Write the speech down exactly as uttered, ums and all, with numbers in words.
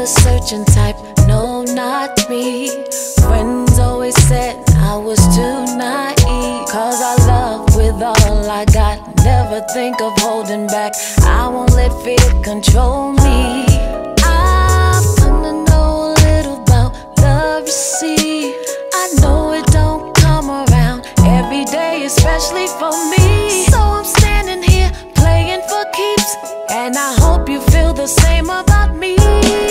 the searching type, no, not me. Friends always said I was too naive, cause I love with all I got, never think of holding back. I won't let fear control me. I've come to know a little about love, you see. I know it don't come around every day, especially for me. So I'm standing here playing for keeps, and I hope you feel the same about me.